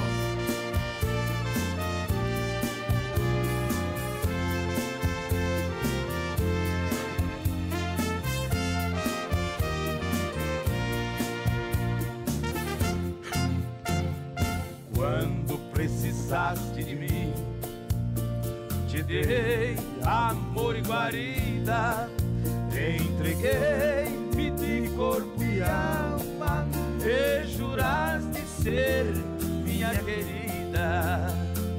Quando precisaste de mim, te dei amor e guarida, entreguei-me de corpo e alma, e juraste ser minha querida.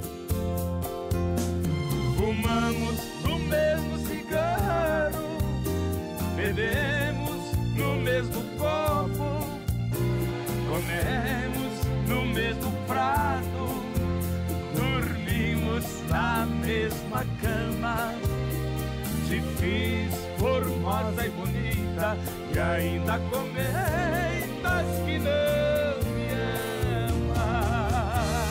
Fumamos no mesmo cigarro, bebemos no mesmo copo, comemos no mesmo prato, dormimos na mesma cama. Te fiz formosa e bonita e ainda comentas que não me ama.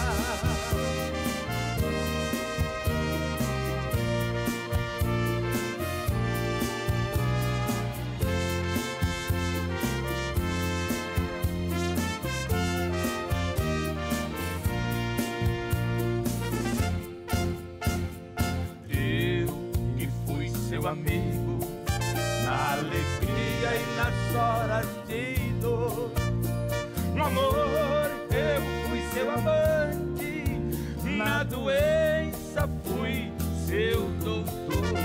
Seu amigo, na alegria e nas horas de dor. No amor eu fui seu amante, na doença fui seu doutor.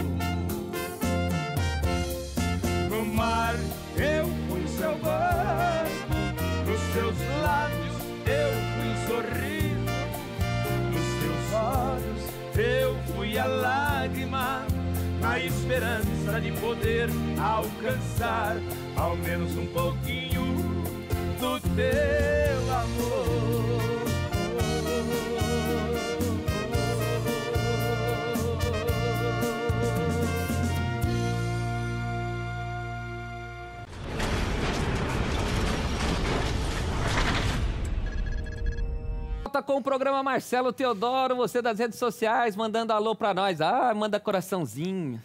No mar eu fui seu barco, nos seus lábios eu fui sorriso, nos seus olhos eu fui a lágrima, na esperança de poder alcançar ao menos um pouquinho do teu amor. Com o programa Marcelo Teodoro, você das redes sociais, mandando alô pra nós. Ah, manda coraçãozinho.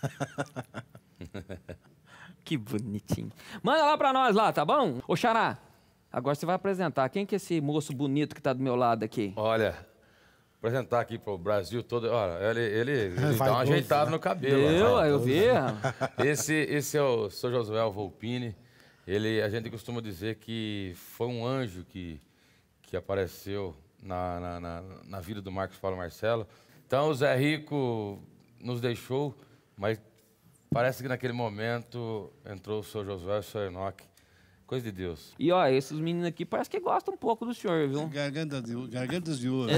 Que bonitinho. Manda lá pra nós lá, tá bom? Ô, Xará, agora você vai apresentar. Quem que é esse moço bonito que tá do meu lado aqui? Olha, apresentar aqui pro Brasil todo. Olha, ele dá uma ajeitada no cabelo. Eu vi. Esse é o Sr. Josué Volpini. A gente costuma dizer que foi um anjo que apareceu na vida do Marcos Paulo Marcelo. Então o Zé Rico nos deixou, mas parece que naquele momento entrou o Sr. Josué e o Sr. Enoque. Coisa de Deus. E ó, esses meninos aqui parece que gostam um pouco do senhor, viu? Gargantas de ouro.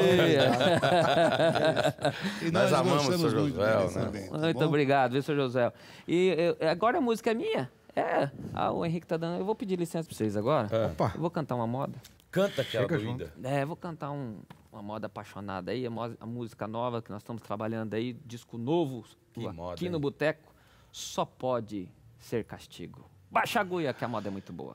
E nós amamos o Sr. Josué, né? Muito obrigado, viu, Sr. Josué? E agora a música é minha? O Henrique tá dando... Eu vou pedir licença pra vocês agora. Opa. Eu vou cantar uma moda. Canta aquela doída. Vou cantar uma moda apaixonada aí, a música nova que nós estamos trabalhando aí, disco novo, aqui no Boteco, Só Pode Ser Castigo. Baixa a agulha que a moda é muito boa.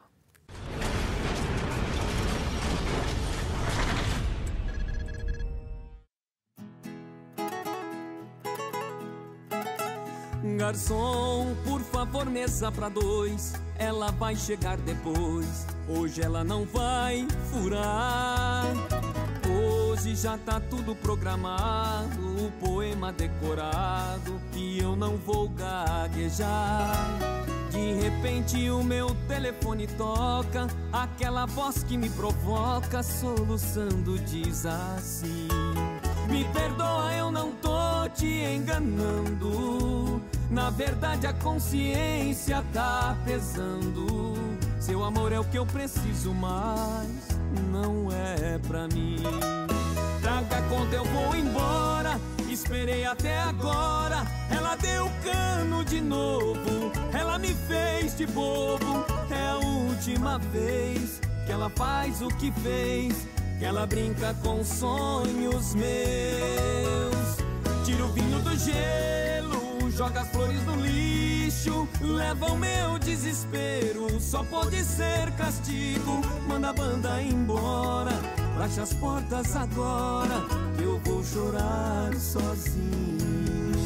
Garçom, por favor, mesa pra dois. Ela vai chegar depois. Hoje ela não vai furar. Hoje já tá tudo programado, o poema decorado, que eu não vou gaguejar. De repente o meu telefone toca, aquela voz que me provoca, soluçando diz assim: me perdoa, eu não tô te enganando, na verdade a consciência tá pesando. Seu amor é o que eu preciso, mas não é pra mim. Traga a conta, eu vou embora, esperei até agora. Ela deu cano de novo, ela me fez de bobo. É a última vez que ela faz o que fez, que ela brinca com sonhos meus. Tira o vinho do gelo, joga as flores no lixo, leva o meu desespero, só pode ser castigo. Manda a banda embora, fecha as portas agora, que eu vou chorar sozinho.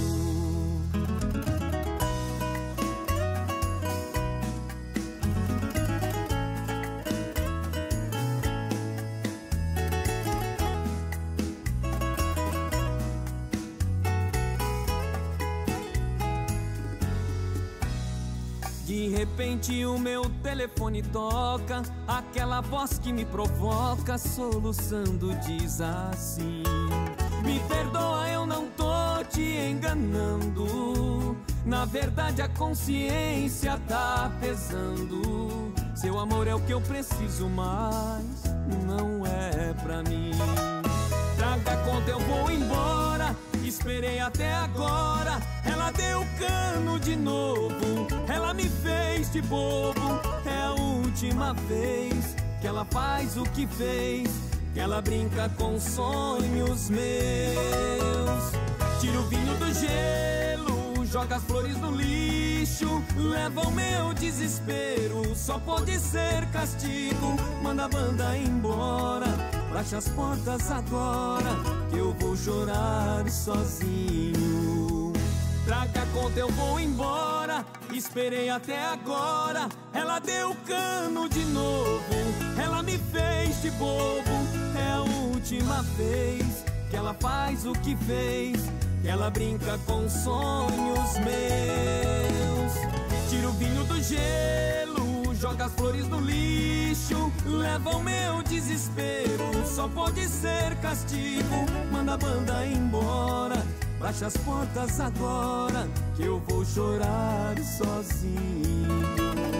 De repente o meu telefone toca, aquela voz que me provoca, soluçando diz assim: me perdoa, eu não tô te enganando, na verdade a consciência tá pesando. Seu amor é o que eu preciso, mas não é pra mim. Traga a conta, eu vou embora, esperei até agora. Ela deu cano de novo, ela me fez de bobo. É a última vez que ela faz o que fez, que ela brinca com sonhos meus. Tira o vinho do gelo, joga as flores no lixo, leva o meu desespero, só pode ser castigo. Manda a banda embora, fecha as portas agora, que eu vou chorar sozinho. Traga a conta, eu vou embora, esperei até agora. Ela deu cano de novo, ela me fez de bobo. É a última vez que ela faz o que fez, que ela brinca com sonhos meus. Tira o vinho do gelo, joga as flores no lixo, leva o meu desespero, só pode ser castigo. Manda a banda embora, fecha as portas agora, que eu vou chorar sozinho.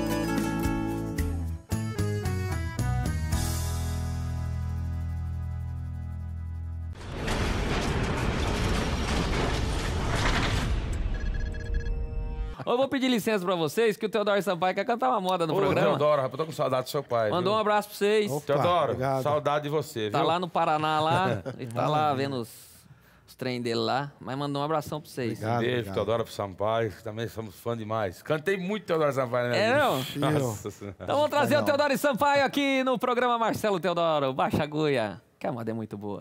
Eu vou pedir licença pra vocês, que o Teodoro Sampaio quer cantar uma moda no programa. Teodoro, rapaz, eu tô com saudade do seu pai. Mandou um abraço pra vocês. Opa, Teodoro, obrigado. saudade de você, viu? Tá lá no Paraná, lá. Ele tá lá vendo os trem dele lá. Mas mandou um abração pra vocês. Obrigado. Beijo, Teodoro Sampaio, que também somos fã demais. Cantei muito Teodoro Sampaio, né? É, não? Nossa Senhora. Então vamos trazer o Teodoro Sampaio aqui no programa Marcelo Teodoro. Baixa a agulha, que a moda é muito boa.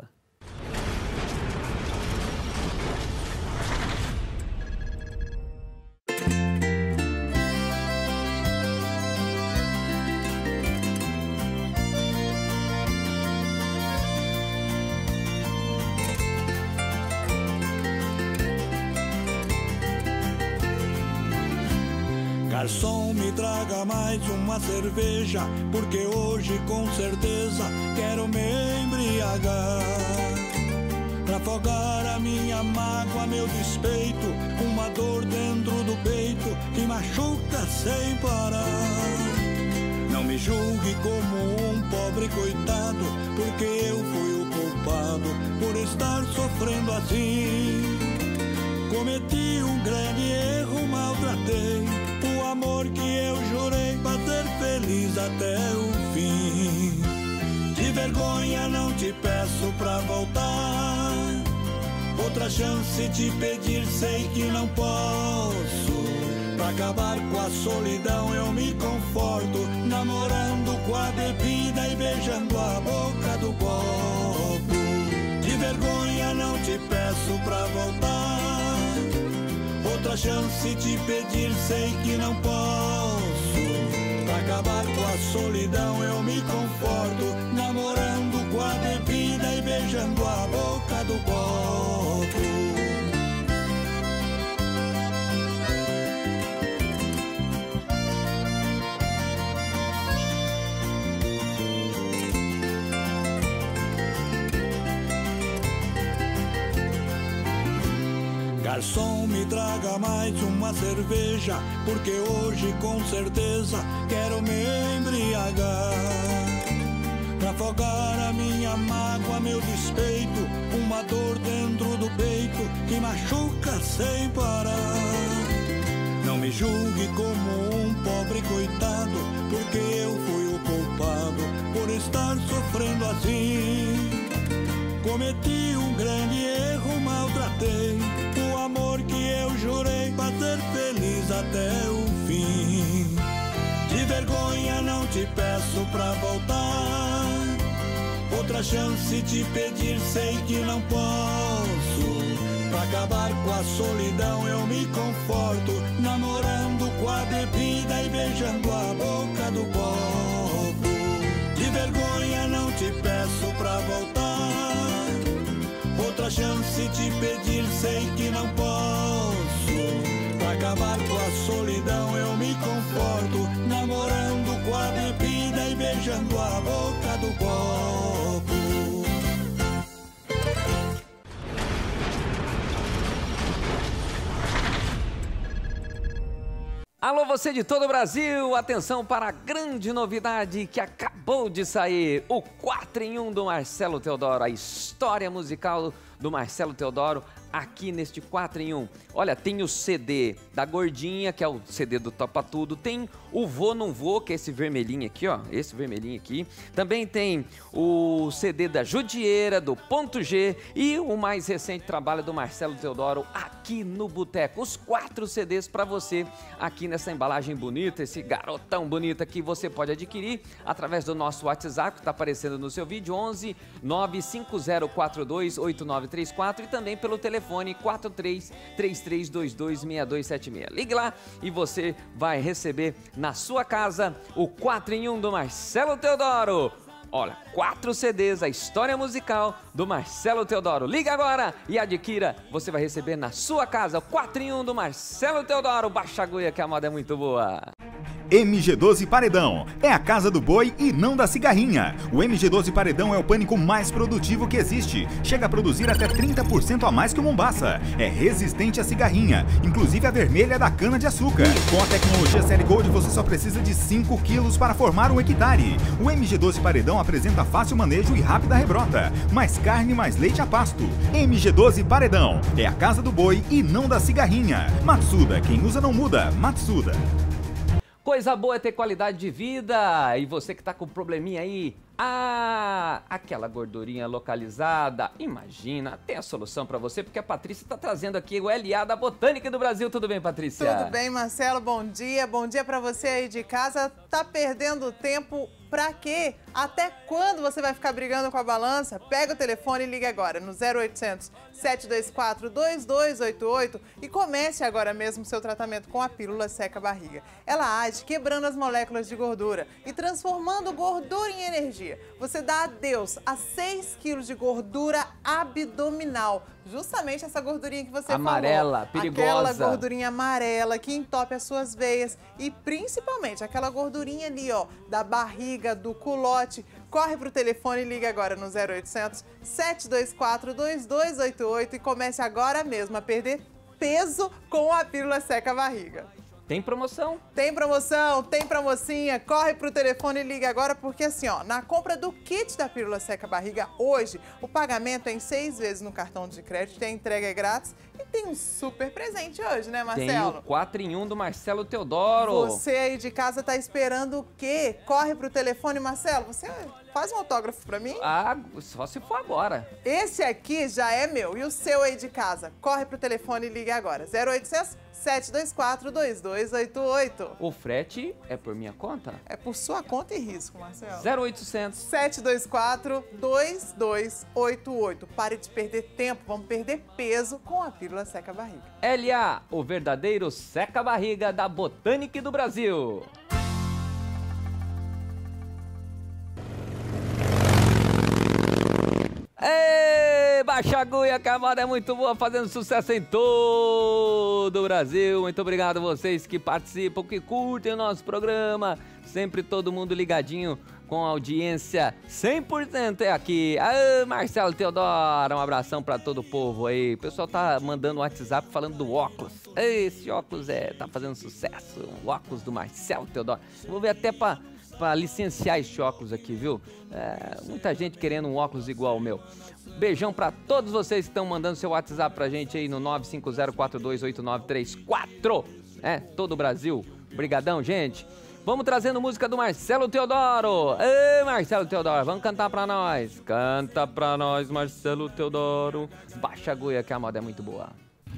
Garçom, me traga mais uma cerveja, porque hoje com certeza quero me embriagar. Pra afogar a minha mágoa, meu despeito, uma dor dentro do peito que machuca sem parar. Não me julgue como um pobre coitado, porque eu fui o culpado por estar sofrendo assim. Cometi um grande erro, maltratei o amor que eu jurei fazer feliz até o fim. De vergonha não te peço pra voltar, outra chance te pedir sei que não posso. Pra acabar com a solidão eu me conforto, namorando com a bebida e beijando a boca do copo. De vergonha não te peço pra voltar, outra chance te pedir sei que não posso. Pra acabar com a solidão eu me conforto, namorando com a bebida e beijando a boca do copo. Garçom, me traga mais uma cerveja, porque hoje com certeza quero me embriagar. Pra afogar a minha mágoa, meu despeito, uma dor dentro do peito que machuca sem parar. Não me julgue como um pobre coitado, porque eu fui o culpado por estar sofrendo assim. Cometi um grande erro, maltratei o amor que eu jurei fazer feliz até o fim. De vergonha não te peço pra voltar, outra chance te pedir sei que não posso. Pra acabar com a solidão eu me conforto, namorando com a bebida e beijando a boca do copo. De vergonha não te peço pra voltar, outra chance te pedir sei que não posso. Pra acabar com a solidão eu me conforto, namorando com a bebida e beijando a boca do copo. Alô, você de todo o Brasil, atenção para a grande novidade que acabou de sair, o 4 em 1 do Marcelo Teodoro, a história musical do Marcelo Teodoro aqui neste 4 em 1. Olha, tem o CD da Gordinha, que é o CD do Topa Tudo, tem o Vô Não Vô, que é esse vermelhinho aqui, ó, esse vermelhinho aqui. Também tem o CD da Judieira, do Ponto G e o mais recente trabalho do Marcelo Teodoro aqui no Boteco. Os 4 CDs para você aqui nessa embalagem bonita, esse garotão bonito aqui, você pode adquirir através do nosso WhatsApp, que está aparecendo no seu vídeo, 11 95042 8934 e também pelo telefone 4333226276. Ligue lá e você vai receber na sua casa o 4 em 1 do Marcelo Teodoro. Olha, 4 CDs, a história musical do Marcelo Teodoro. Liga agora e adquira, você vai receber na sua casa o 4 em 1 do Marcelo Teodoro. Baixa a agulha que a moda é muito boa. MG12 Paredão é a casa do boi e não da cigarrinha. O MG12 Paredão é o pânico mais produtivo que existe. Chega a produzir até 30% a mais que o Mombaça. É resistente à cigarrinha, inclusive a vermelha da cana-de-açúcar. Com a tecnologia CL Gold você só precisa de 5 quilos para formar um hectare. O MG12 Paredão apresenta fácil manejo e rápida rebrota. Mais carne, mais leite a pasto. MG12 Paredão é a casa do boi e não da cigarrinha. Matsuda, quem usa não muda. Matsuda. Coisa boa é ter qualidade de vida. E você que tá com probleminha aí, aquela gordurinha localizada, imagina, tem a solução pra você, porque a Patrícia tá trazendo aqui o LA da Botânica do Brasil. Tudo bem, Patrícia? Tudo bem, Marcelo, bom dia pra você aí de casa. Tá perdendo tempo pra quê? Até quando você vai ficar brigando com a balança? Pega o telefone e liga agora no 0800 724 2288 e comece agora mesmo seu tratamento com a pílula seca barriga. Ela age quebrando as moléculas de gordura e transformando gordura em energia. Você dá adeus a 6 quilos de gordura abdominal. Justamente essa gordurinha que você amarela, falou. perigosa. Aquela gordurinha amarela que entope as suas veias e principalmente aquela gordurinha ali, ó, da barriga, do culote. Corre pro telefone e liga agora no 0800 724 2288 e comece agora mesmo a perder peso com a pílula seca barriga. Tem promoção? Tem promoção, tem promocinha. Corre pro telefone e liga agora, porque assim, ó, na compra do kit da pílula seca barriga, hoje, o pagamento é em 6 vezes no cartão de crédito, a entrega é grátis e tem um super presente hoje, né, Marcelo? Tem o 4 em 1 do Marcelo Teodoro. Você aí de casa tá esperando o quê? Corre pro telefone, Marcelo, você faz um autógrafo pra mim? Só se for agora. Esse aqui já é meu, e o seu aí de casa? Corre pro telefone e liga agora, 0800 724 2288. O frete é por minha conta? É por sua conta e risco, Marcelo. 0800 724 2288. Pare de perder tempo, vamos perder peso com a pílula seca barriga. LA, o verdadeiro seca barriga da Botânica do Brasil. Ei, baixa a agulha, que a moda é muito boa, fazendo sucesso em todo o Brasil. Muito obrigado a vocês que participam, que curtem o nosso programa. Sempre todo mundo ligadinho com audiência 100% é aqui. Ah, Marcelo Teodoro, um abração pra todo o povo aí. O pessoal tá mandando WhatsApp falando do óculos. Esse óculos tá fazendo sucesso. O óculos do Marcelo Teodoro. Vou ver até pra licenciar esse óculos aqui, viu? Muita gente querendo um óculos igual ao meu. Beijão pra todos vocês que estão mandando seu WhatsApp pra gente aí no 950428934. Todo o Brasil. Obrigadão, gente. Vamos trazendo música do Marcelo Teodoro. Ei, Marcelo Teodoro, vamos cantar pra nós. Canta pra nós, Marcelo Teodoro. Baixa a agulha que a moda é muito boa.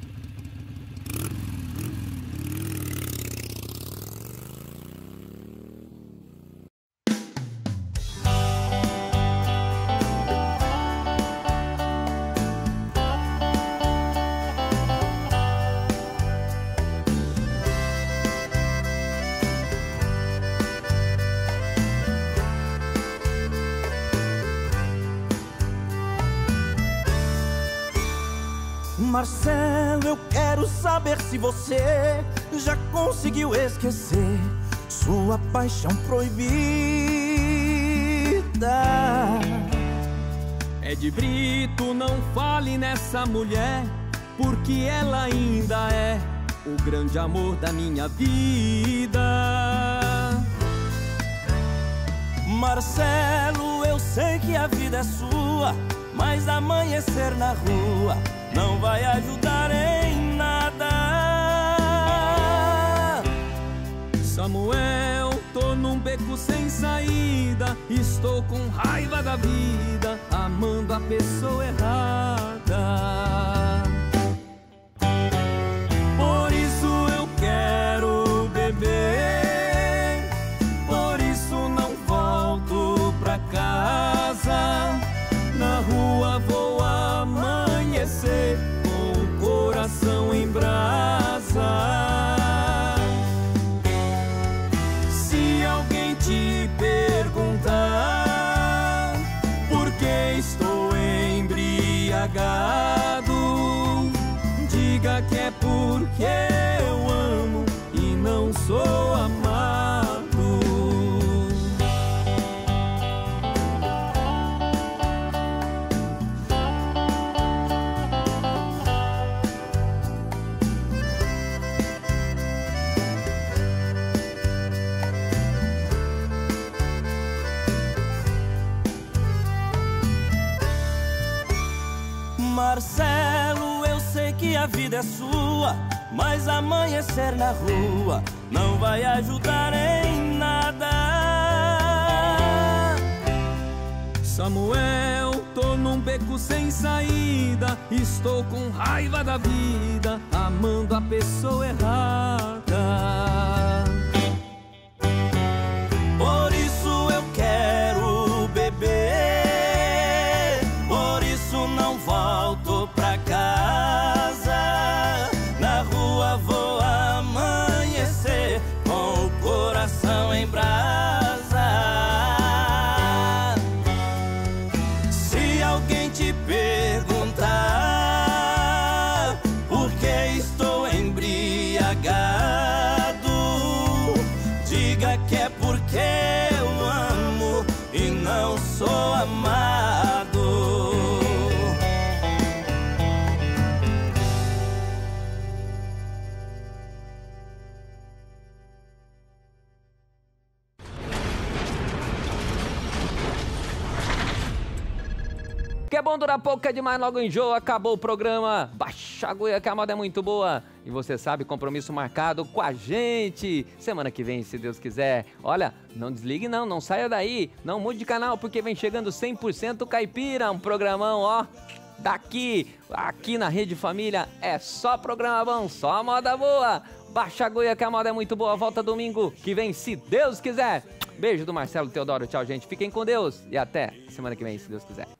Marcelo, eu quero saber se você já conseguiu esquecer sua paixão proibida. É de Brito, não fale nessa mulher, porque ela ainda é o grande amor da minha vida. Marcelo, eu sei que a vida é sua, mas amanhecer na rua não vai ajudar em nada. Samuel, tô num beco sem saída, estou com raiva da vida, amando a pessoa errada. Por isso eu quero beber, por isso não volto pra casa. Na rua vou amanhecer com o coração em brasa. Se alguém te perguntar por que estou embriagado, diga que é porque eu amo e não sou amado. Marcelo, eu sei que a vida é sua, mas amanhecer na rua não vai ajudar em nada. Samuel, tô num beco sem saída, estou com raiva da vida, amando a pessoa errada. Por isso eu quero beber, por isso não volto pra casa. Na rua vou amanhecer com o coração em brasa. Se alguém te perguntar por que estou embriagado, diga que é porque eu amo e não sou amado. Que é bom durar pouco, que é demais, logo enjoa. Acabou o programa. Baixa a agulha que a moda é muito boa. E você sabe, compromisso marcado com a gente. Semana que vem, se Deus quiser. Olha, não desligue não, não saia daí. Não mude de canal, porque vem chegando 100% Caipira. Um programão, ó, daqui, aqui na Rede Família. É só programa bom, só moda boa. Baixa a agulha que a moda é muito boa. Volta domingo que vem, se Deus quiser. Beijo do Marcelo Teodoro. Tchau, gente. Fiquem com Deus. E até semana que vem, se Deus quiser.